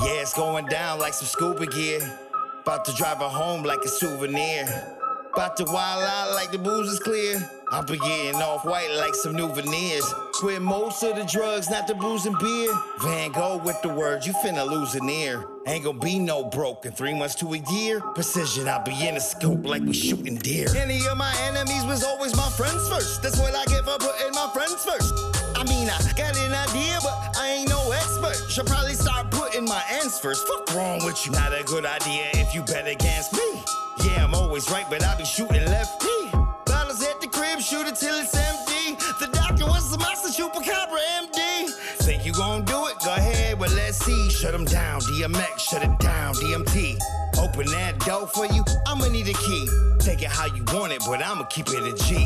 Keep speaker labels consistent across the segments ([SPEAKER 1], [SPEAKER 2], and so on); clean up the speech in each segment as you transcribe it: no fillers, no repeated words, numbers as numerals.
[SPEAKER 1] Yeah, it's going down like some scuba gear. About to drive her home like a souvenir. About to wild out like the booze is clear. I'll be getting off white like some new veneers. Quit most of the drugs, not the booze and beer. Van Gogh with the words, you finna lose an ear. Ain't gonna be no broke in 3 months to a year. Precision, I'll be in the scope like we shooting deer. Any of my enemies was always my friends first. That's what I get for putting my friends first. I mean, I got an idea, but I ain't no expert. Should probably start putting my ends first. Fuck wrong with you? Not a good idea if you bet against me. Yeah, I'm always right, but I be shooting lefty. Bottles at the crib, shoot it till it's empty. The doctor wants some monster chupacabra MD. Think you gon' do it? Go ahead, but let's see. Shut them down, DMX, shut it down, DMT. Open that door for you, I'ma need a key. Take it how you want it, but I'ma keep it a G.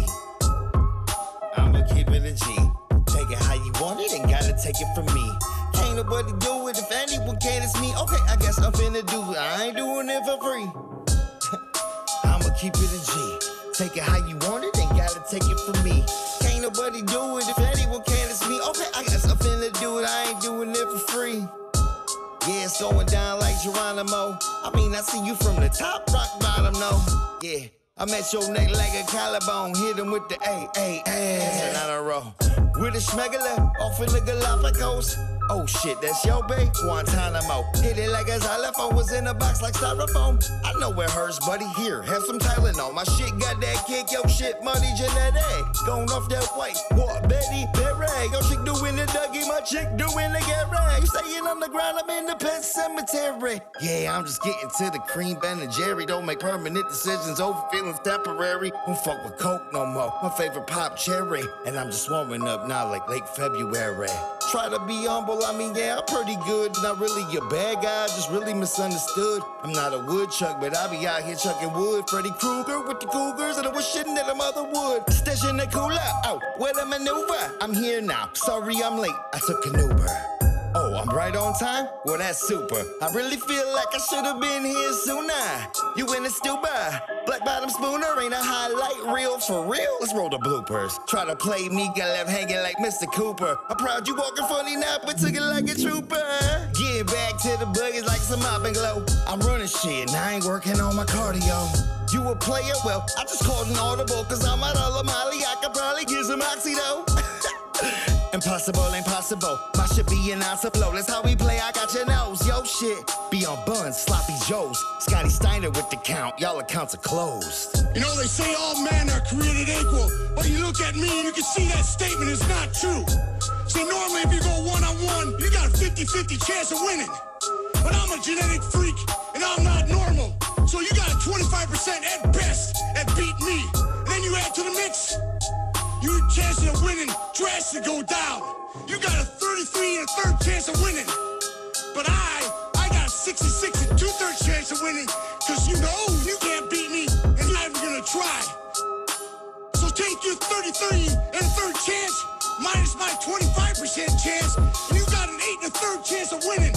[SPEAKER 1] I'ma keep it a G. Take it how you want it, ain't gotta take it from me. Can't nobody do it, if anyone can, it's me. Okay, I guess I'm finna do it, I ain't doing it for free. I'ma keep it a G. Take it how you want it, ain't gotta take it from me. Can't nobody do it, if anyone can, it's me. Okay, I guess I'm finna do it, I ain't doing it for free. Yeah, it's going down like Geronimo. I mean, I see you from the top, rock bottom, no. Yeah, I'm at your neck like a collarbone. Hit him with the A, and on a roll. With a schmegler, off in the Galapagos. Oh shit, that's your bae? Guantanamo. Hit it like a xylophone, was in a box like styrofoam. I know it hurts, buddy. Here, have some Tylenol. My shit got that kick, yo shit, money genetic. Going off that white, what, Betty, Perry. Yo chick doing the Dougie, my chick doing the Gary. You staying on the ground, I'm in the pet cemetery. Yeah, I'm just getting to the cream, Ben and Jerry. Don't make permanent decisions over feelings temporary. Don't fuck with Coke no more. My favorite pop cherry. And I'm just warming up now like late February. Try to be humble, I mean, yeah, I'm pretty good. Not really a bad guy, just really misunderstood. I'm not a woodchuck, but I be out here chucking wood. Freddy Krueger with the Cougars, and I was shitting that a mother would. Stashing the cooler, oh, what a maneuver. I'm here now, sorry I'm late, I took an Uber. Oh, I'm right on time? Well, that's super. I really feel like I should have been here sooner. You in the stupor. Black bottom spooner ain't a highlight reel for real. Let's roll the bloopers. Try to play me, got left hanging like Mr. Cooper. I'm proud you walking funny now, but took it like a trooper. Get back to the buggies like some mop and glow. I'm running shit and I ain't working on my cardio. You a player? Well, I just called an audible, cause I'm out of Molly. I could probably get some oxy though. Impossible, impossible. My shit be an ounce of flow. That's how we play, I got your nose. Yo, shit. Be on buns, sloppy joes. Scotty Steiner with the count. Y'all accounts are closed.
[SPEAKER 2] You know, they say all men are created equal. But you look at me and you can see that statement is not true. See, normally if you go one-on-one, you got a 50-50 chance of winning. But I'm a genetic freak, and I'm not normal. So you got a 25% at best at beat me. And then you add to the mix, your chances of winning drastically go down. You got a 33 and a third chance of winning. But I got a 66 and 2/3 chance of winning. Cause you know you can't beat me and you're not even gonna try. So take your 33 and a third chance minus my 25% chance, and you got an 8 and a third chance of winning.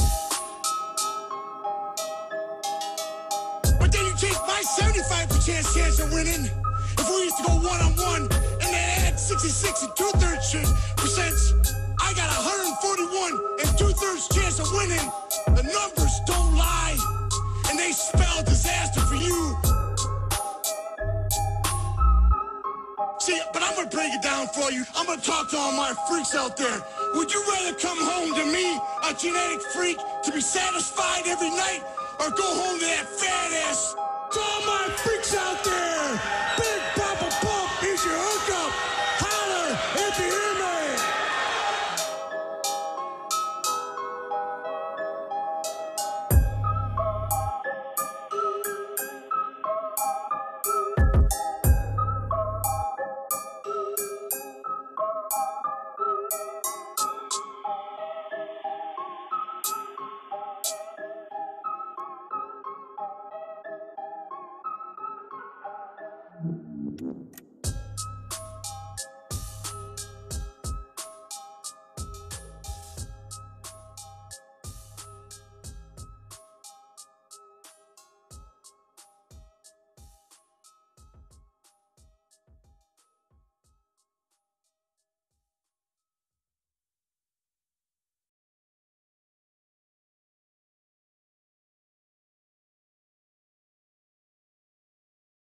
[SPEAKER 2] But then you take my 75% chance of winning. If we used to go one-on-one and then add 66 and 2/3%, I got 141 and 2/3 chance of winning. The numbers don't lie, and they spell disaster for you. See, but I'm gonna break it down for you. I'm gonna talk to all my freaks out there. Would you rather come home to me, a genetic freak, to be satisfied every night, or go home to that fat ass? To all my freaks out there, Big Papa Pump is your hookup. Holler if you hear